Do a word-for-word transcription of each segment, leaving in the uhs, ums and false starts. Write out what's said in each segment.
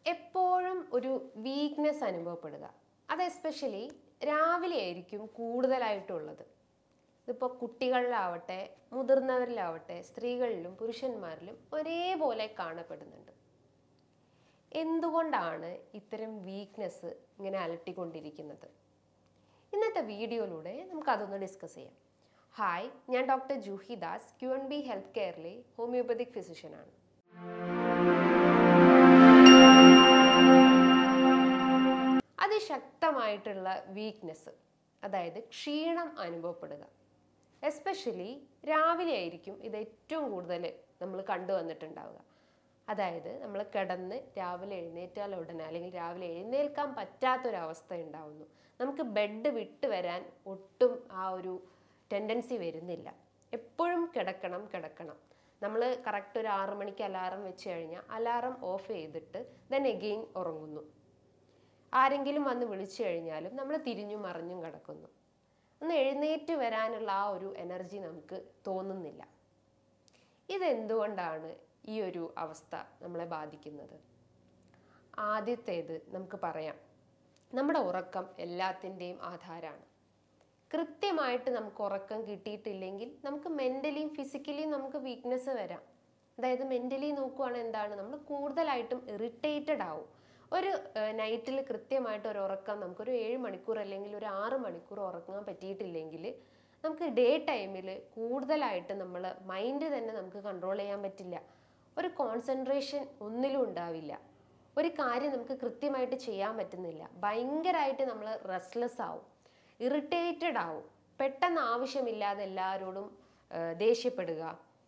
എപ്പോഴും ഒരു വീക്ക്നെസ് അനുഭവപ്പെടുക. അത് എസ്പെഷ്യലി രാവിലെ ആയിരിക്കും കൂടുതലായിട്ടുള്ളത്. ഇതിപ്പോൾ കുട്ടികളിലാവട്ടെ, മുതിർന്നവരിലാവട്ടെ, സ്ത്രീകളിലും പുരുഷന്മാരിലും ഒരേപോലെ കാണപ്പെടുന്നുണ്ട്. എന്തുകൊണ്ടാണ് ഇത്തരം വീക്ക്നെസ് ഇങ്ങനെ അലട്ടിക്കൊണ്ടിരിക്കുന്നത്? ഇന്നത്തെ വീഡിയോയിലൂടെ നമുക്കതൊന്ന് ഡിസ്കസ് ചെയ്യാം. ഹായ്, ഞാൻ doctor Juhi Das, Q N B health കെയറിലെ ഹോമിയോപ്പതിക് ഫിസിഷ്യനാണ്. അതിശക്തമായിട്ടുള്ള വീക്ക്നെസ്, അതായത് ക്ഷീണം അനുഭവപ്പെടുക. എസ്പെഷ്യലി രാവിലെ ആയിരിക്കും ഇത് ഏറ്റവും കൂടുതൽ നമ്മൾ കണ്ടുവന്നിട്ടുണ്ടാവുക. അതായത് നമ്മൾ കിടന്ന് രാവിലെ എഴുന്നേറ്റാൽ ഉടനെ അല്ലെങ്കിൽ രാവിലെ എഴുന്നേൽക്കാൻ പറ്റാത്തൊരവസ്ഥ ഉണ്ടാവുന്നു. നമുക്ക് ബെഡ് വിട്ട് വരാൻ ഒട്ടും ആ ഒരു ടെൻഡൻസി വരുന്നില്ല. എപ്പോഴും കിടക്കണം കിടക്കണം നമ്മൾ കറക്റ്റ് ഒരു ആറു മണിക്ക് അലാറം വെച്ച് കഴിഞ്ഞാൽ അലാറം ഓഫ് ചെയ്തിട്ട് ദെൻ എഗെയിൻ ഉറങ്ങുന്നു. ആരെങ്കിലും വന്ന് വിളിച്ചു കഴിഞ്ഞാലും നമ്മൾ തിരിഞ്ഞും മറിഞ്ഞും കിടക്കുന്നു. ഒന്ന് എഴുന്നേറ്റ് വരാനുള്ള ആ ഒരു എനർജി നമുക്ക് തോന്നുന്നില്ല. ഇതെന്തുകൊണ്ടാണ് ഈ ഒരു അവസ്ഥ നമ്മളെ ബാധിക്കുന്നത്? ആദ്യത്തേത് നമുക്ക് പറയാം, നമ്മുടെ ഉറക്കം എല്ലാത്തിൻ്റെയും ആധാരമാണ്. കൃത്യമായിട്ട് നമുക്ക് ഉറക്കം കിട്ടിയിട്ടില്ലെങ്കിൽ നമുക്ക് മെൻ്റലിയും ഫിസിക്കലിയും നമുക്ക് വീക്ക്നെസ് വരാം. അതായത് മെൻ്റലി നോക്കുവാണെങ്കിൽ എന്താണ്, നമ്മൾ കൂടുതലായിട്ടും ഇറിറ്റേറ്റഡ് ആവും. ഒരു നൈറ്റിൽ കൃത്യമായിട്ട് ഒരു ഉറക്കം നമുക്കൊരു ഏഴ് മണിക്കൂർ അല്ലെങ്കിൽ ഒരു ആറ് മണിക്കൂർ ഉറങ്ങാൻ പറ്റിയിട്ടില്ലെങ്കിൽ നമുക്ക് ഡേ ടൈമിൽ കൂടുതലായിട്ട് നമ്മൾ മൈൻഡ് തന്നെ നമുക്ക് കൺട്രോൾ ചെയ്യാൻ പറ്റില്ല. ഒരു കോൺസെൻട്രേഷൻ ഒന്നിലും ഉണ്ടാവില്ല. ഒരു കാര്യം നമുക്ക് കൃത്യമായിട്ട് ചെയ്യാൻ പറ്റുന്നില്ല. ഭയങ്കരമായിട്ട് നമ്മൾ റെസ്റ്റ്ലെസ് ആവും, ഇറിറ്റേറ്റഡ് ആവും, പെട്ടെന്ന് ആവശ്യമില്ലാതെ എല്ലാവരോടും ദേഷ്യപ്പെടുക,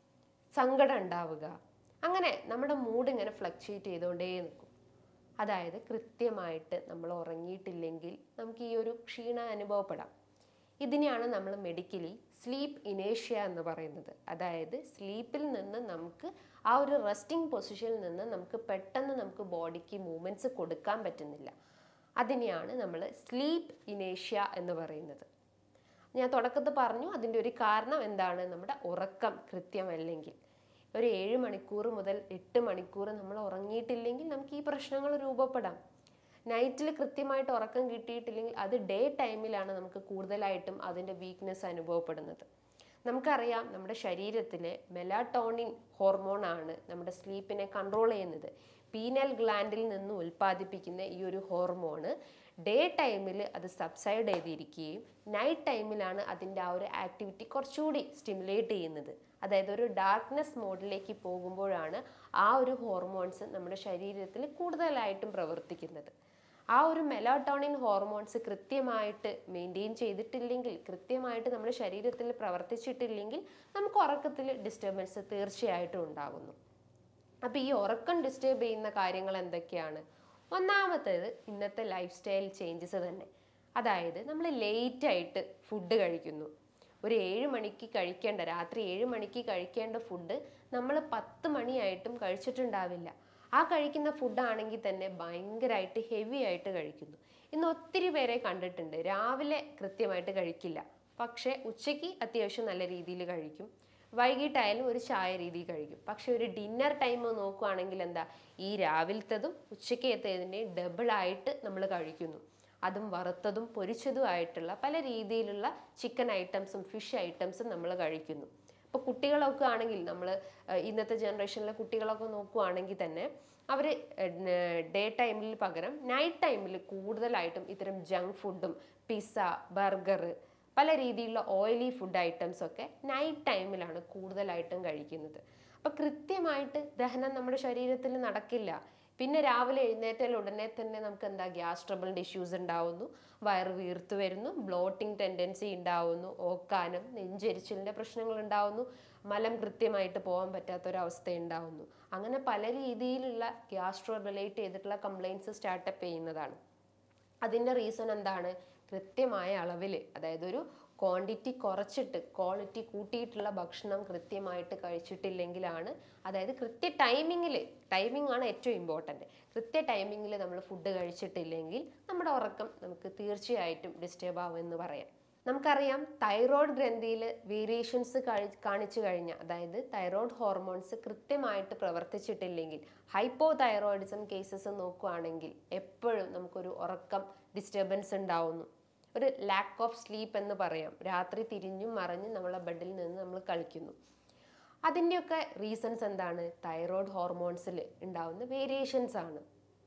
സങ്കടം ഉണ്ടാവുക. അങ്ങനെ നമ്മുടെ മൂഡ് ഇങ്ങനെ ഫ്ലക്ച്വേറ്റ് ചെയ്തുകൊണ്ടേ നിൽക്കും. അതായത് കൃത്യമായിട്ട് നമ്മൾ ഉറങ്ങിയിട്ടില്ലെങ്കിൽ നമുക്ക് ഈ ഒരു ക്ഷീണം അനുഭവപ്പെടാം. ഇതിനെയാണ് നമ്മൾ മെഡിക്കലി സ്ലീപ്പ് ഇനേഷ്യ എന്ന് പറയുന്നത്. അതായത് സ്ലീപ്പിൽ നിന്ന് നമുക്ക് ആ ഒരു റെസ്റ്റിംഗ് പൊസിഷനിൽ നിന്ന് നമുക്ക് പെട്ടെന്ന് നമുക്ക് ബോഡിക്ക് മൂവ്മെൻറ്റ്സ് കൊടുക്കാൻ പറ്റുന്നില്ല. അതിനെയാണ് നമ്മൾ സ്ലീപ്പ് ഇനേഷ്യ എന്ന് പറയുന്നത്. ഞാൻ തുടക്കത്തിൽ പറഞ്ഞു, അതിൻ്റെ ഒരു കാരണം എന്താണ്, നമ്മുടെ ഉറക്കം കൃത്യമല്ലെങ്കിൽ. ഒരു ഏഴ് മണിക്കൂർ മുതൽ എട്ട് മണിക്കൂർ നമ്മൾ ഉറങ്ങിയിട്ടില്ലെങ്കിൽ നമുക്ക് ഈ പ്രശ്നങ്ങൾ രൂപപ്പെടാം. നൈറ്റിൽ കൃത്യമായിട്ട് ഉറക്കം കിട്ടിയിട്ടില്ലെങ്കിൽ അത് ഡേ ടൈമിലാണ് നമുക്ക് കൂടുതലായിട്ടും അതിൻ്റെ വീക്ക്നെസ് അനുഭവപ്പെടുന്നത്. നമുക്കറിയാം, നമ്മുടെ ശരീരത്തിലെ മെലാറ്റോണിൻ ഹോർമോണാണ് നമ്മുടെ സ്ലീപ്പിനെ കൺട്രോൾ ചെയ്യുന്നത്. പീനൽ ഗ്ലാൻഡിൽ നിന്ന് ഉൽപ്പാദിപ്പിക്കുന്ന ഈ ഒരു ഹോർമോണ് ഡേ ടൈമിൽ അത് സബ്സൈഡ് ചെയ്തിരിക്കുകയും നൈറ്റ് ടൈമിലാണ് അതിൻ്റെ ആ ഒരു ആക്ടിവിറ്റി കുറച്ചുകൂടി സ്റ്റിമുലേറ്റ് ചെയ്യുന്നത്. അതായത് ഒരു ഡാർക്ക്നെസ് മോഡിലേക്ക് പോകുമ്പോഴാണ് ആ ഒരു ഹോർമോൺസ് നമ്മുടെ ശരീരത്തിൽ കൂടുതലായിട്ടും പ്രവർത്തിക്കുന്നത്. ആ ഒരു മെലാറ്റോണിൻ ഹോർമോൺസ് കൃത്യമായിട്ട് മെയിൻറ്റെയിൻ ചെയ്തിട്ടില്ലെങ്കിൽ, കൃത്യമായിട്ട് നമ്മുടെ ശരീരത്തിൽ പ്രവർത്തിച്ചിട്ടില്ലെങ്കിൽ നമുക്ക് ഉറക്കത്തിൽ ഡിസ്റ്റർബൻസ് തീർച്ചയായിട്ടും ഉണ്ടാകുന്നു. അപ്പോൾ ഈ ഉറക്കം ഡിസ്റ്റർബ് ചെയ്യുന്ന കാര്യങ്ങൾ എന്തൊക്കെയാണ്? ഒന്നാമത്തേത് ഇന്നത്തെ ലൈഫ് സ്റ്റൈൽ ചേഞ്ചസ് തന്നെ. അതായത് നമ്മൾ ലേറ്റായിട്ട് ഫുഡ് കഴിക്കുന്നു. ഒരു ഏഴ് മണിക്ക് കഴിക്കേണ്ട, രാത്രി ഏഴ് മണിക്ക് കഴിക്കേണ്ട ഫുഡ് നമ്മൾ പത്ത് മണിയായിട്ടും കഴിച്ചിട്ടുണ്ടാവില്ല. ആ കഴിക്കുന്ന ഫുഡാണെങ്കിൽ തന്നെ ഭയങ്കരമായിട്ട് ഹെവി ആയിട്ട് കഴിക്കുന്നു. ഇന്ന് ഒത്തിരി പേരെ കണ്ടിട്ടുണ്ട്, രാവിലെ കൃത്യമായിട്ട് കഴിക്കില്ല, പക്ഷേ ഉച്ചയ്ക്ക് അത്യാവശ്യം നല്ല രീതിയിൽ കഴിക്കും, വൈകിട്ടായാലും ഒരു ചായ രീതി കഴിക്കും. പക്ഷെ ഒരു ഡിന്നർ ടൈം നോക്കുകയാണെങ്കിൽ എന്താ, ഈ രാവിലത്തതും ഉച്ചയ്ക്കത്തേതിൻ്റെയും ഡബിളായിട്ട് നമ്മൾ കഴിക്കുന്നു. അതും വറുത്തതും പൊരിച്ചതും ആയിട്ടുള്ള പല രീതിയിലുള്ള ചിക്കൻ ഐറ്റംസും ഫിഷ് ഐറ്റംസും നമ്മൾ കഴിക്കുന്നു. ഇപ്പോൾ കുട്ടികളൊക്കെ ആണെങ്കിൽ, നമ്മൾ ഇന്നത്തെ ജനറേഷനിലെ കുട്ടികളൊക്കെ നോക്കുകയാണെങ്കിൽ തന്നെ അവർ ഡേ ടൈമിൽ പകരം നൈറ്റ് ടൈമിൽ കൂടുതലായിട്ടും ഇത്തരം ജങ്ക് ഫുഡും പിസ്സ, ബർഗർ, പല രീതിയിലുള്ള ഓയിലി ഫുഡ് ഐറ്റംസ് ഒക്കെ നൈറ്റ് ടൈമിലാണ് കൂടുതലായിട്ടും കഴിക്കുന്നത്. അപ്പോൾ കൃത്യമായിട്ട് ദഹനം നമ്മുടെ ശരീരത്തിൽ നടക്കില്ല. പിന്നെ രാവിലെ എഴുന്നേറ്റാൽ ഉടനെ തന്നെ നമുക്ക് എന്താ, ഗ്യാസ് ട്രബിളിൻ്റെ ഇഷ്യൂസ് ഉണ്ടാവുന്നു, വയറ് വീർത്ത് വരുന്നു, ബ്ലോട്ടിംഗ് ടെൻഡൻസി ഉണ്ടാവുന്നു, ഓക്കാനം, നെഞ്ചെരിച്ചിലിൻ്റെ പ്രശ്നങ്ങൾ ഉണ്ടാവുന്നു, മലം കൃത്യമായിട്ട് പോകാൻ പറ്റാത്തൊരവസ്ഥ ഉണ്ടാവുന്നു. അങ്ങനെ പല രീതിയിലുള്ള ഗ്യാസ്ട്രോ റിലേറ്റ് ചെയ്തിട്ടുള്ള കംപ്ലയിൻറ്റ്സ് സ്റ്റാർട്ടപ്പ് ചെയ്യുന്നതാണ്. അതിൻ്റെ റീസൺ എന്താണ്? കൃത്യമായ അളവിൽ, അതായത് ഒരു ക്വാണ്ടിറ്റി കുറച്ചിട്ട് ക്വാളിറ്റി കൂട്ടിയിട്ടുള്ള ഭക്ഷണം കൃത്യമായിട്ട് കഴിച്ചിട്ടില്ലെങ്കിലാണ്, അതായത് കൃത്യ ടൈമിങ്ങിൽ, ടൈമിംഗ് ആണ് ഏറ്റവും ഇമ്പോർട്ടൻറ്റ്. കൃത്യ ടൈമിങ്ങിൽ നമ്മൾ ഫുഡ് കഴിച്ചിട്ടില്ലെങ്കിൽ നമ്മുടെ ഉറക്കം നമുക്ക് തീർച്ചയായിട്ടും ഡിസ്റ്റർബ് ആവുമെന്ന് പറയാം. നമുക്കറിയാം തൈറോയ്ഡ് ഗ്രന്ഥിയിൽ വേരിയേഷൻസ് കാണിച്ചു കഴിഞ്ഞാൽ, അതായത് തൈറോയ്ഡ് ഹോർമോൺസ് കൃത്യമായിട്ട് പ്രവർത്തിച്ചിട്ടില്ലെങ്കിൽ, ഹൈപ്പോ തൈറോയിഡിസം കേസസ് നോക്കുകയാണെങ്കിൽ എപ്പോഴും നമുക്കൊരു ഉറക്കം ഡിസ്റ്റർബൻസ് ഉണ്ടാവുന്നു. ഒരു ലാക്ക് ഓഫ് സ്ലീപ്പ് എന്ന് പറയാം. രാത്രി തിരിഞ്ഞും മറിഞ്ഞും നമ്മളെ ബെഡിൽ നിന്ന് നമ്മൾ കളിക്കുന്നു. അതിൻ്റെയൊക്കെ റീസൺസ് എന്താണ്? തൈറോയ്ഡ് ഹോർമോൺസിൽ ഉണ്ടാവുന്ന വേരിയേഷൻസ് ആണ്.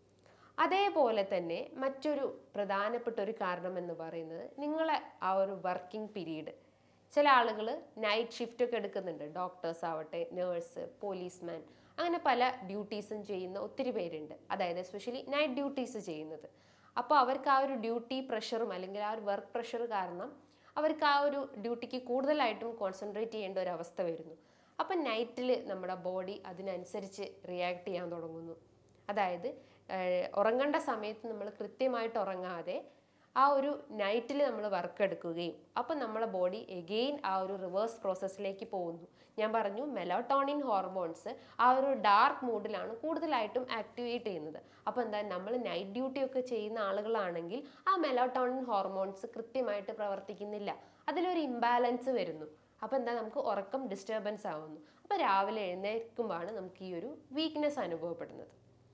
അതേപോലെ തന്നെ മറ്റൊരു പ്രധാനപ്പെട്ട ഒരു കാരണം എന്ന് പറയുന്നത് നിങ്ങളെ ആ ഒരു വർക്കിംഗ് പീരീഡ്. ചില ആളുകൾ നൈറ്റ് ഷിഫ്റ്റ് ഒക്കെ എടുക്കുന്നുണ്ട്. ഡോക്ടേഴ്സ് ആവട്ടെ, നേഴ്സ്, പോലീസ്മാൻ, അങ്ങനെ പല ഡ്യൂട്ടീസും ചെയ്യുന്ന ഒത്തിരി പേരുണ്ട്. അതായത് എസ്പെഷ്യലി നൈറ്റ് ഡ്യൂട്ടീസ് ചെയ്യുന്നത്. അപ്പോൾ അവർക്ക് ആ ഒരു ഡ്യൂട്ടി പ്രഷറും അല്ലെങ്കിൽ ആ ഒരു വർക്ക് പ്രഷർ കാരണം അവർക്ക് ആ ഒരു ഡ്യൂട്ടിക്ക് കൂടുതലായിട്ടും കോൺസെൻട്രേറ്റ് ചെയ്യേണ്ട ഒരു അവസ്ഥ വരുന്നു. അപ്പം നൈറ്റിൽ നമ്മുടെ ബോഡി അതിനനുസരിച്ച് റിയാക്ട് ചെയ്യാൻ തുടങ്ങുന്നു. അതായത് ഉറങ്ങേണ്ട സമയത്ത് നമ്മൾ കൃത്യമായിട്ട് ഉറങ്ങാതെ ആ ഒരു നൈറ്റിൽ നമ്മൾ വർക്ക് എടുക്കുകയും അപ്പം നമ്മളെ ബോഡി എഗെയിൻ ആ ഒരു റിവേഴ്സ് പ്രോസസ്സിലേക്ക് പോകുന്നു. ഞാൻ പറഞ്ഞു മെലറ്റോണിൻ ഹോർമോൺസ് ആ ഒരു ഡാർക്ക് മൂഡിലാണ് കൂടുതലായിട്ടും ആക്ടിവേറ്റ് ചെയ്യുന്നത്. അപ്പോൾ എന്താ, നമ്മൾ നൈറ്റ് ഡ്യൂട്ടി ഒക്കെ ചെയ്യുന്ന ആളുകളാണെങ്കിൽ ആ മെലറ്റോണിൻ ഹോർമോൺസ് കൃത്യമായിട്ട് പ്രവർത്തിക്കുന്നില്ല. അതിലൊരു ഇംബാലൻസ് വരുന്നു. അപ്പോൾ എന്താ, നമുക്ക് ഉറക്കം ഡിസ്റ്റർബൻസ് ആവുന്നു. അപ്പോൾ രാവിലെ എഴുന്നേൽക്കുമ്പോഴാണ് നമുക്ക് ഈ ഒരു വീക്ക്നെസ് അനുഭവപ്പെടുന്നത്.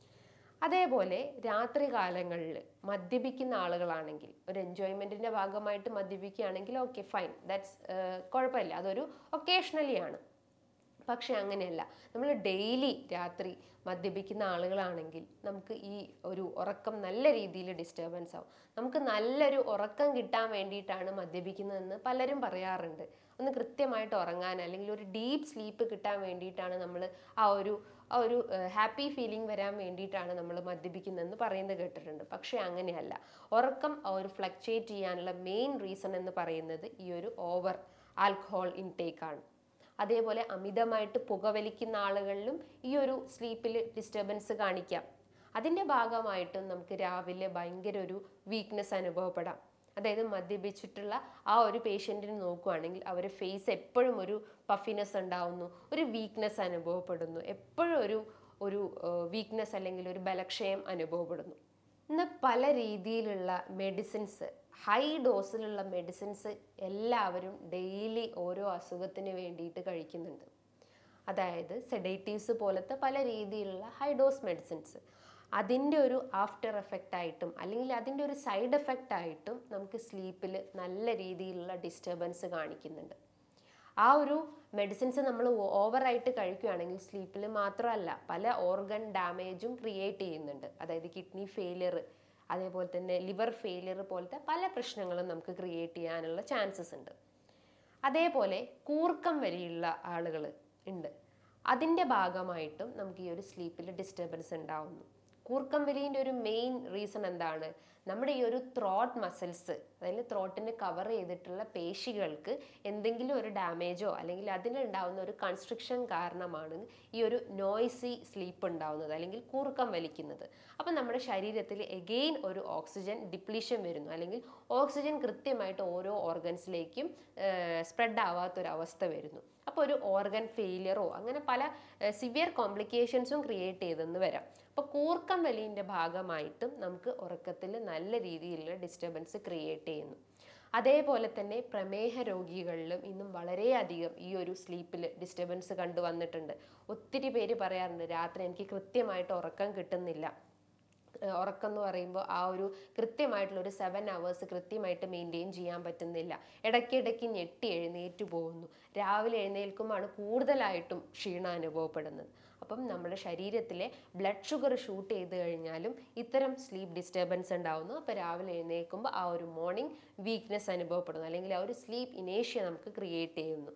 അതേപോലെ രാത്രി കാലങ്ങളിൽ മദ്യപിക്കുന്ന ആളുകളാണെങ്കിൽ, ഒരു എൻജോയ്മെൻറ്റിൻ്റെ ഭാഗമായിട്ട് മദ്യപിക്കുകയാണെങ്കിൽ ഓക്കെ ഫൈൻ, ദാറ്റ്സ് കുഴപ്പമില്ല, അതൊരു ഒക്കേഷണലി ആണ്. പക്ഷെ അങ്ങനെയല്ല, നമ്മൾ ഡെയിലി രാത്രി മദ്യപിക്കുന്ന ആളുകളാണെങ്കിൽ നമുക്ക് ഈ ഒരു ഉറക്കം നല്ല രീതിയിൽ ഡിസ്റ്റർബൻസ് ആവും. നമുക്ക് നല്ലൊരു ഉറക്കം കിട്ടാൻ വേണ്ടിയിട്ടാണ് മദ്യപിക്കുന്നതെന്ന് പലരും പറയാറുണ്ട്. ഒന്ന് കൃത്യമായിട്ട് ഉറങ്ങാൻ അല്ലെങ്കിൽ ഒരു ഡീപ്പ് സ്ലീപ്പ് കിട്ടാൻ വേണ്ടിയിട്ടാണ് നമ്മൾ ആ ഒരു ആ ഒരു ഹാപ്പി ഫീലിംഗ് വരാൻ വേണ്ടിയിട്ടാണ് നമ്മൾ മദ്യപിക്കുന്നതെന്ന് പറയുന്നത് കേട്ടിട്ടുണ്ട്. പക്ഷേ അങ്ങനെയല്ല. ഉറക്കം ഒരു ഫ്ലക്ച്വേറ്റ് ചെയ്യാനുള്ള മെയിൻ റീസൺ എന്ന് പറയുന്നത് ഈ ഒരു ഓവർ ആൽക്കഹോൾ ഇൻടേക്ക് ആണ്. അതേപോലെ അമിതമായിട്ട് പുകവലിക്കുന്ന ആളുകളിലും ഈ ഒരു സ്ലീപ്പിൽ ഡിസ്റ്റർബൻസ് കാണിക്കാം. അതിൻ്റെ ഭാഗമായിട്ടും നമുക്ക് രാവിലെ ഭയങ്കര ഒരു വീക്ക്നെസ് അനുഭവപ്പെടാം. അതായത് മദ്യപിച്ചിട്ടുള്ള ആ ഒരു പേഷ്യൻറ്റിന് നോക്കുകയാണെങ്കിൽ അവരുടെ ഫേസ് എപ്പോഴും ഒരു പഫിനെസ് ഉണ്ടാവുന്നു, ഒരു വീക്ക്നെസ് അനുഭവപ്പെടുന്നു, എപ്പോഴും ഒരു ഒരു വീക്ക്നെസ് അല്ലെങ്കിൽ ഒരു ബലക്ഷയം അനുഭവപ്പെടുന്നു. ഇന്ന് പല രീതിയിലുള്ള മെഡിസിൻസ്, ഹൈ ഡോസിലുള്ള മെഡിസിൻസ് എല്ലാവരും ഡെയിലി ഓരോ അസുഖത്തിന് വേണ്ടിയിട്ട് കഴിക്കുന്നുണ്ട്. അതായത് സെഡേറ്റീവ്സ് പോലത്തെ പല രീതിയിലുള്ള ഹൈ ഡോസ് മെഡിസിൻസ്. അതിൻ്റെ ഒരു ആഫ്റ്റർ എഫക്റ്റ് ആയിട്ടും അല്ലെങ്കിൽ അതിൻ്റെ ഒരു സൈഡ് എഫക്റ്റ് ആയിട്ടും നമുക്ക് സ്ലീപ്പിൽ നല്ല രീതിയിലുള്ള ഡിസ്റ്റർബൻസ് കാണിക്കുന്നുണ്ട്. ആ ഒരു മെഡിസിൻസ് നമ്മൾ ഓവറായിട്ട് കഴിക്കുകയാണെങ്കിൽ സ്ലീപ്പിൽ മാത്രമല്ല പല ഓർഗൻ ഡാമേജും ക്രിയേറ്റ് ചെയ്യുന്നുണ്ട്. അതായത് കിഡ്നി ഫെയിലിയർ, അതേപോലെ തന്നെ ലിവർ ഫെയിലിയർ പോലത്തെ പല പ്രശ്നങ്ങളും നമുക്ക് ക്രിയേറ്റ് ചെയ്യാനുള്ള ചാൻസസ് ഉണ്ട്. അതേപോലെ കൂർക്കം വലിയുള്ള ആളുകൾ ഉണ്ട്. അതിൻ്റെ ഭാഗമായിട്ടും നമുക്ക് ഈ ഒരു സ്ലീപ്പിൽ ഡിസ്റ്റർബൻസ് ഉണ്ടാവുന്നു. കൂർക്കം വലിൻ്റെ ഒരു മെയിൻ റീസൺ എന്താണ്? നമ്മുടെ ഈ ഒരു ത്രോട്ട് മസിൽസ്, അതായത് ത്രോട്ടിനെ കവർ ചെയ്തിട്ടുള്ള പേശികൾക്ക് എന്തെങ്കിലും ഒരു ഡാമേജോ അല്ലെങ്കിൽ അതിനുണ്ടാവുന്ന ഒരു കൺസ്ട്രിക്ഷൻ കാരണമാണ് ഈ ഒരു നോയ്സി സ്ലീപ്പ് ഉണ്ടാവുന്നത് അല്ലെങ്കിൽ കൂർക്കം വലിക്കുന്നത്. അപ്പം നമ്മുടെ ശരീരത്തിൽ എഗെയിൻ ഒരു ഓക്സിജൻ ഡിപ്ലീഷൻ വരുന്നു, അല്ലെങ്കിൽ ഓക്സിജൻ കൃത്യമായിട്ട് ഓരോ ഓർഗൻസിലേക്കും സ്പ്രെഡ് ആവാത്തൊരവസ്ഥ വരുന്നു. അപ്പോൾ ഒരു ഓർഗൻ ഫെയിലിയറോ അങ്ങനെ പല സിവിയർ കോംപ്ലിക്കേഷൻസും ക്രിയേറ്റ് ചെയ്തെന്ന് വരാം. അപ്പോൾ കൂർക്കം വലിൻ്റെ ഭാഗമായിട്ടും നമുക്ക് ഉറക്കത്തിൽ നല്ല രീതിയിലുള്ള ഡിസ്റ്റർബൻസ് ക്രിയേറ്റ് ചെയ്യുന്നു. അതേപോലെ തന്നെ പ്രമേഹ രോഗികളിലും ഇന്നും വളരെയധികം ഈ ഒരു സ്ലീപ്പിൽ ഡിസ്റ്റർബൻസ് കണ്ടുവന്നിട്ടുണ്ട്. ഒത്തിരി പേര് പറയാറുണ്ട് രാത്രി എനിക്ക് കൃത്യമായിട്ട് ഉറക്കം കിട്ടുന്നില്ല. ഉറക്കം എന്ന് പറയുമ്പോൾ ആ ഒരു കൃത്യമായിട്ടുള്ള ഒരു സെവൻ അവേഴ്സ് കൃത്യമായിട്ട് മെയിൻറ്റെയിൻ ചെയ്യാൻ പറ്റുന്നില്ല. ഇടയ്ക്കിടയ്ക്ക് ഞെട്ടി എഴുന്നേറ്റ് പോകുന്നു. രാവിലെ എഴുന്നേൽക്കുമ്പോഴാണ് കൂടുതലായിട്ടും ക്ഷീണം അനുഭവപ്പെടുന്നത്. അപ്പം നമ്മുടെ ശരീരത്തിലെ ബ്ലഡ് ഷുഗർ ഷൂട്ട് ചെയ്ത് കഴിഞ്ഞാലും ഇത്തരം സ്ലീപ്പ് ഡിസ്റ്റർബൻസ് ഉണ്ടാവുന്നു. അപ്പോൾ രാവിലെ എഴുന്നേൽക്കുമ്പോൾ ആ ഒരു മോർണിംഗ് വീക്ക്നെസ് അനുഭവപ്പെടുന്നു, അല്ലെങ്കിൽ ആ ഒരു സ്ലീപ്പ് ഇനേഷ്യ നമുക്ക് ക്രിയേറ്റ് ചെയ്യുന്നു.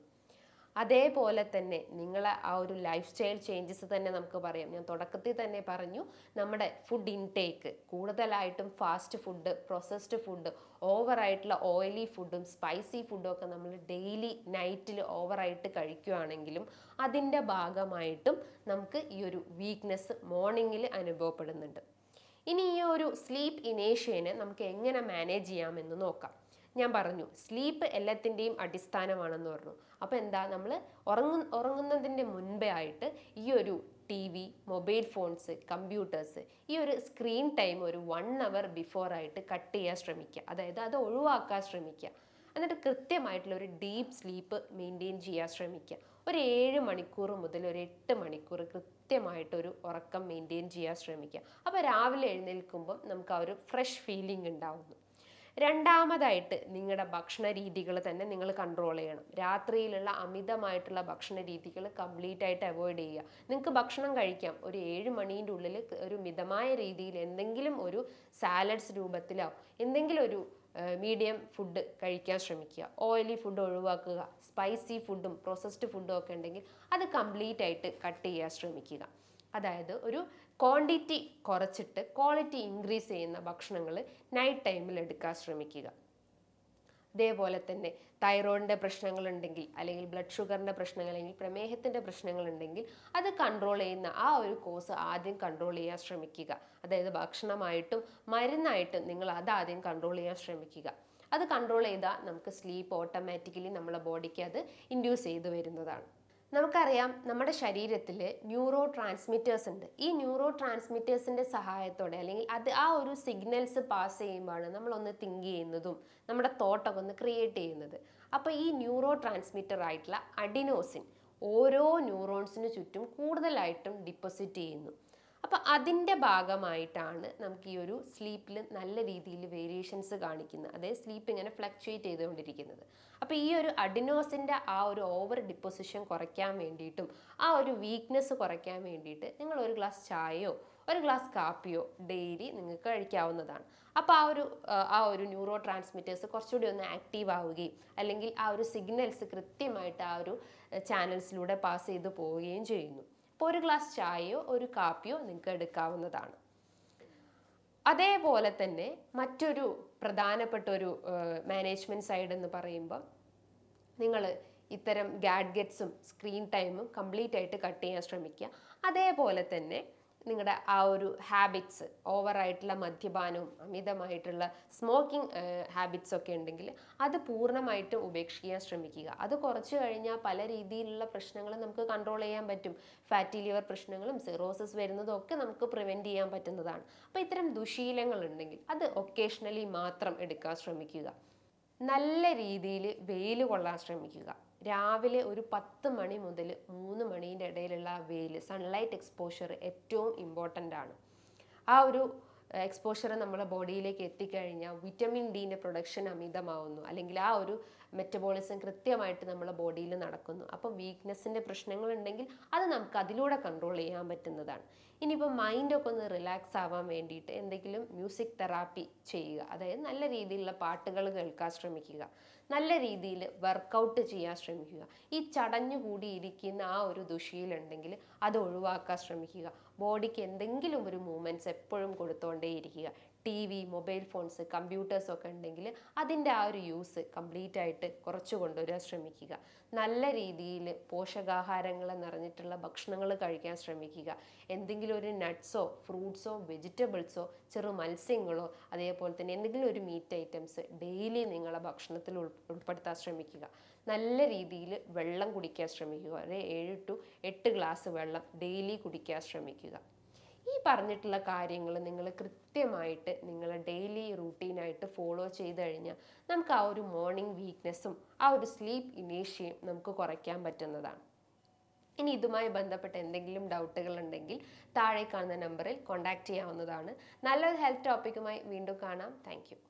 അതേപോലെ തന്നെ നിങ്ങളെ ആ ഒരു ലൈഫ് സ്റ്റൈൽ ചേഞ്ചസ് തന്നെ നമുക്ക് പറയാം. ഞാൻ തുടക്കത്തിൽ തന്നെ പറഞ്ഞു, നമ്മുടെ ഫുഡ് ഇൻടേക്ക് കൂടുതലായിട്ടും ഫാസ്റ്റ് ഫുഡ്, പ്രോസസ്ഡ് ഫുഡ്, ഓവറായിട്ടുള്ള ഓയിലി ഫുഡും സ്പൈസി ഫുഡും ഒക്കെ നമ്മൾ ഡെയിലി നൈറ്റിൽ ഓവറായിട്ട് കഴിക്കുകയാണെങ്കിലും അതിൻ്റെ ഭാഗമായിട്ടും നമുക്ക് ഈ ഒരു വീക്ക്നെസ് മോർണിംഗിൽ അനുഭവപ്പെടുന്നുണ്ട്. ഇനി ഈ ഒരു സ്ലീപ്പ് ഇനേഷ്യനെ നമുക്ക് എങ്ങനെ മാനേജ് ചെയ്യാമെന്ന് നോക്കാം. ഞാൻ പറഞ്ഞു സ്ലീപ്പ് എല്ലാത്തിൻ്റെയും അടിസ്ഥാനമാണെന്ന് പറഞ്ഞു. അപ്പോൾ എന്താ, നമ്മൾ ഉറങ്ങു ഉറങ്ങുന്നതിൻ്റെ മുൻപേ ആയിട്ട് ഈ ഒരു T V, mobile phones, computers, ഈ ഒരു സ്ക്രീൻ ടൈം ഒരു വൺ അവർ ബിഫോർ ആയിട്ട് കട്ട് ചെയ്യാൻ ശ്രമിക്കുക. അതായത് അത് ഒഴിവാക്കാൻ ശ്രമിക്കുക. എന്നിട്ട് കൃത്യമായിട്ടുള്ള ഒരു ഡീപ്പ് സ്ലീപ്പ് മെയിൻറ്റെയിൻ ചെയ്യാൻ ശ്രമിക്കുക. ഒരു ഏഴ് മണിക്കൂർ മുതൽ ഒരു എട്ട് മണിക്കൂർ കൃത്യമായിട്ടൊരു ഉറക്കം മെയിൻറ്റെയിൻ ചെയ്യാൻ ശ്രമിക്കുക. അപ്പോൾ രാവിലെ എഴുന്നേൽക്കുമ്പം നമുക്ക് ആ ഒരു ഫ്രഷ് ഫീലിംഗ് ഉണ്ടാവുന്നു. രണ്ടാമതായിട്ട് നിങ്ങളുടെ ഭക്ഷണ രീതികൾ തന്നെ നിങ്ങൾ കൺട്രോൾ ചെയ്യണം. രാത്രിയിലുള്ള അമിതമായിട്ടുള്ള ഭക്ഷണ രീതികൾ കംപ്ലീറ്റ് ആയിട്ട് അവോയ്ഡ് ചെയ്യുക. നിങ്ങൾക്ക് ഭക്ഷണം കഴിക്കാം, ഒരു ഏഴ് മണീൻ്റെ ഉള്ളിൽ ഒരു മിതമായ രീതിയിൽ എന്തെങ്കിലും ഒരു സാലഡ്സ് രൂപത്തിലോ എന്തെങ്കിലും ഒരു മീഡിയം ഫുഡ് കഴിക്കാൻ ശ്രമിക്കുക. ഓയിലി ഫുഡ് ഒഴിവാക്കുക. സ്പൈസി ഫുഡും പ്രോസസ്ഡ് ഫുഡും ഒക്കെ ഉണ്ടെങ്കിൽ അത് കംപ്ലീറ്റ് ആയിട്ട് കട്ട് ചെയ്യാൻ ശ്രമിക്കുക. അതായത് ഒരു ക്വാണ്ടിറ്റി കുറച്ചിട്ട് ക്വാളിറ്റി ഇൻക്രീസ് ചെയ്യുന്ന ഭക്ഷണങ്ങൾ നൈറ്റ് ടൈമിൽ എടുക്കാൻ ശ്രമിക്കുക. അതേപോലെ തന്നെ തൈറോയിഡിൻ്റെ പ്രശ്നങ്ങളുണ്ടെങ്കിൽ അല്ലെങ്കിൽ ബ്ലഡ് ഷുഗറിൻ്റെ പ്രശ്നങ്ങൾ അല്ലെങ്കിൽ പ്രമേഹത്തിൻ്റെ പ്രശ്നങ്ങളുണ്ടെങ്കിൽ അത് കൺട്രോൾ ചെയ്യുന്ന ആ ഒരു കോഴ്സ് ആദ്യം കൺട്രോൾ ചെയ്യാൻ ശ്രമിക്കുക. അതായത് ഭക്ഷണമായിട്ടും മരുന്നായിട്ടും നിങ്ങൾ അത് ആദ്യം കൺട്രോൾ ചെയ്യാൻ ശ്രമിക്കുക. അത് കൺട്രോൾ ചെയ്താൽ നമുക്ക് സ്ലീപ്പ് ഓട്ടോമാറ്റിക്കലി നമ്മളെ ബോഡിക്ക് അത് ഇൻഡ്യൂസ് ചെയ്ത് വരുന്നതാണ്. നമുക്കറിയാം നമ്മുടെ ശരീരത്തിൽ ന്യൂറോ ട്രാൻസ്മിറ്റേഴ്സ് ഉണ്ട്. ഈ ന്യൂറോ ട്രാൻസ്മിറ്റേഴ്സിൻ്റെ സഹായത്തോടെ അല്ലെങ്കിൽ അത് ആ ഒരു സിഗ്നൽസ് പാസ് ചെയ്യുമ്പോഴാണ് നമ്മളൊന്ന് തിങ്ക് ചെയ്യുന്നതും നമ്മുടെ തോട്ടൊക്കെ ഒന്ന് ക്രിയേറ്റ് ചെയ്യുന്നത്. അപ്പോൾ ഈ ന്യൂറോ ട്രാൻസ്മിറ്റർ ആയിട്ടുള്ള അഡിനോസിൻ ഓരോ ന്യൂറോൺസിന് ചുറ്റും കൂടുതലായിട്ടും ഡിപ്പോസിറ്റ് ചെയ്യുന്നു. അപ്പോൾ അതിൻ്റെ ഭാഗമായിട്ടാണ് നമുക്ക് ഈ ഒരു സ്ലീപ്പിൽ നല്ല രീതിയിൽ വേരിയേഷൻസ് കാണിക്കുന്നത്. അതായത് സ്ലീപ്പ് ഇങ്ങനെ ഫ്ലക്ച്വേറ്റ് ചെയ്തുകൊണ്ടിരിക്കുന്നത്. അപ്പോൾ ഈ ഒരു അഡിനോസിൻ്റെ ആ ഒരു ഓവർ ഡിപ്പോസിഷൻ കുറയ്ക്കാൻ വേണ്ടിയിട്ടും ആ ഒരു വീക്ക്നെസ് കുറയ്ക്കാൻ വേണ്ടിയിട്ട് നിങ്ങൾ ഒരു ഗ്ലാസ് ചായയോ ഒരു ഗ്ലാസ് കാപ്പിയോ ഡെയിലി നിങ്ങൾക്ക് കഴിക്കാവുന്നതാണ്. അപ്പോൾ ആ ഒരു ആ ഒരു ന്യൂറോ ട്രാൻസ്മിറ്റേഴ്സ് കുറച്ചുകൂടി ഒന്ന് ആക്റ്റീവ് ആവുകയും അല്ലെങ്കിൽ ആ ഒരു സിഗ്നൽസ് കൃത്യമായിട്ട് ആ ഒരു ചാനൽസിലൂടെ പാസ് ചെയ്ത് പോവുകയും ചെയ്യുന്നു. അപ്പോൾ ഒരു ഗ്ലാസ് ചായയോ ഒരു കാപ്പിയോ നിങ്ങൾക്ക് എടുക്കാവുന്നതാണ്. അതേപോലെ തന്നെ മറ്റൊരു പ്രധാനപ്പെട്ട ഒരു മാനേജ്മെൻറ്റ് സൈഡ് എന്ന് പറയുമ്പോൾ നിങ്ങൾ ഇത്തരം ഗാഡ്ഗറ്റ്സും സ്ക്രീൻ ടൈമും കംപ്ലീറ്റ് ആയിട്ട് കട്ട് ചെയ്യാൻ ശ്രമിക്കുക. അതേപോലെ തന്നെ നിങ്ങളുടെ ആ ഒരു ഹാബിറ്റ്സ് ഓവറായിട്ടുള്ള മദ്യപാനവും അമിതമായിട്ടുള്ള സ്മോക്കിംഗ് ഹാബിറ്റ്സ് ഒക്കെ ഉണ്ടെങ്കിൽ അത് പൂർണ്ണമായിട്ടും ഉപേക്ഷിക്കാൻ ശ്രമിക്കുക. അത് കുറച്ച് കഴിഞ്ഞാൽ പല രീതിയിലുള്ള പ്രശ്നങ്ങൾ നമുക്ക് കൺട്രോൾ ചെയ്യാൻ പറ്റും. ഫാറ്റി ലിവർ പ്രശ്നങ്ങളും സിറോസിസ് വരുന്നതും ഒക്കെ നമുക്ക് പ്രിവെൻറ്റ് ചെയ്യാൻ പറ്റുന്നതാണ്. അപ്പോൾ ഇത്തരം ദുശീലങ്ങൾ ഉണ്ടെങ്കിൽ അത് ഒക്കേഷണലി മാത്രം എടുക്കാൻ ശ്രമിക്കുക. നല്ല രീതിയിൽ വെയിൽ കൊള്ളാൻ ശ്രമിക്കുക. രാവിലെ ഒരു പത്ത് മണി മുതൽ മൂന്ന് മണീൻ്റെ ഇടയിലുള്ള ആ വെയിൽ സൺലൈറ്റ് എക്സ്പോഷർ ഏറ്റവും ഇമ്പോർട്ടൻ്റ് ആണ്. ആ ഒരു എക്സ്പോഷർ നമ്മളെ ബോഡിയിലേക്ക് എത്തിക്കഴിഞ്ഞാൽ വിറ്റമിൻ ഡിൻ്റെ പ്രൊഡക്ഷൻ അമിതമാവുന്നു, അല്ലെങ്കിൽ ആ ഒരു മെറ്റബോളിസം കൃത്യമായിട്ട് നമ്മളെ ബോഡിയിൽ നടക്കുന്നു. അപ്പോൾ വീക്ക്നെസ്സിൻ്റെ പ്രശ്നങ്ങളുണ്ടെങ്കിൽ അത് നമുക്ക് അതിലൂടെ കൺട്രോൾ ചെയ്യാൻ പറ്റുന്നതാണ്. ഇനിയിപ്പോൾ മൈൻഡൊക്കെ ഒന്ന് റിലാക്സ് ആവാൻ വേണ്ടിയിട്ട് എന്തെങ്കിലും മ്യൂസിക് തെറാപ്പി ചെയ്യുക. അതായത് നല്ല രീതിയിലുള്ള പാട്ടുകൾ കേൾക്കാൻ ശ്രമിക്കുക. നല്ല രീതിയിൽ വർക്കൗട്ട് ചെയ്യാൻ ശ്രമിക്കുക. ഈ ചടഞ്ഞുകൂടിയിരിക്കുന്ന ആ ഒരു ദുശീലുണ്ടെങ്കിൽ അത് ഒഴിവാക്കാൻ ശ്രമിക്കുക. ബോഡിക്ക് എന്തെങ്കിലും ഒരു മൂവ്മെൻറ്റ്സ് എപ്പോഴും കൊടുത്തുകൊണ്ടേയിരിക്കുക. T V mobile phones computers ഒക്കെ ഉണ്ടെങ്കിൽ അതിൻ്റെ ആ ഒരു യൂസ് കംപ്ലീറ്റ് ആയിട്ട് കുറച്ച് കൊണ്ടുവരാൻ ശ്രമിക്കുക. നല്ല രീതിയിൽ പോഷകാഹാരങ്ങൾ നിറഞ്ഞിട്ടുള്ള ഭക്ഷണങ്ങൾ കഴിക്കാൻ ശ്രമിക്കുക. എന്തെങ്കിലും ഒരു നട്ട്സോ ഫ്രൂട്ട്സോ വെജിറ്റബിൾസോ ചെറു മത്സ്യങ്ങളോ അതേപോലെ തന്നെ എന്തെങ്കിലും ഒരു മീറ്റ് ഐറ്റംസ് ഡെയിലി നിങ്ങളെ ഭക്ഷണത്തിൽ ഉൾ ഉൾപ്പെടുത്താൻ ശ്രമിക്കുക. നല്ല രീതിയിൽ വെള്ളം കുടിക്കാൻ ശ്രമിക്കുക. ഒരു ഏഴ് ടു എട്ട് ഗ്ലാസ് വെള്ളം ഡെയിലി കുടിക്കാൻ ശ്രമിക്കുക. ഈ പറഞ്ഞിട്ടുള്ള കാര്യങ്ങൾ നിങ്ങൾ കൃത്യമായിട്ട് നിങ്ങൾ ഡെയിലി റൂട്ടീനായിട്ട് ഫോളോ ചെയ്ത് കഴിഞ്ഞാൽ നമുക്ക് ആ ഒരു മോർണിംഗ് വീക്ക്നെസ്സും ആ ഒരു സ്ലീപ്പ് ഇനേഷ്യയും നമുക്ക് കുറയ്ക്കാൻ പറ്റുന്നതാണ്. ഇനി ഇതുമായി ബന്ധപ്പെട്ട എന്തെങ്കിലും ഡൗട്ടുകൾ ഉണ്ടെങ്കിൽ താഴെ കാണുന്ന നമ്പറിൽ കോൺടാക്റ്റ് ചെയ്യാവുന്നതാണ്. നല്ലൊരു ഹെൽത്ത് ടോപ്പിക്കുമായി വീണ്ടും കാണാം. Thank U.